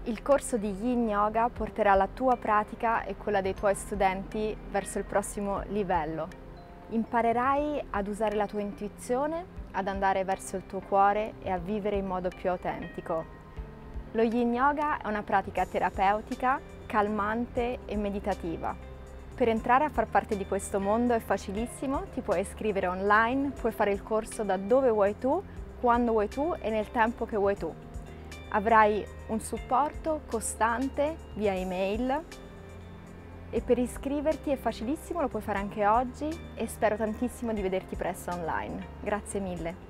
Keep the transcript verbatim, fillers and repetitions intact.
Il corso di Yin Yoga porterà la tua pratica e quella dei tuoi studenti verso il prossimo livello. Imparerai ad usare la tua intuizione, ad andare verso il tuo cuore e a vivere in modo più autentico. Lo Yin Yoga è una pratica terapeutica, calmante e meditativa. Per entrare a far parte di questo mondo è facilissimo, ti puoi iscrivere online, puoi fare il corso da dove vuoi tu, quando vuoi tu e nel tempo che vuoi tu. Avrai un supporto costante via email e per iscriverti è facilissimo, lo puoi fare anche oggi e spero tantissimo di vederti presto online. Grazie mille!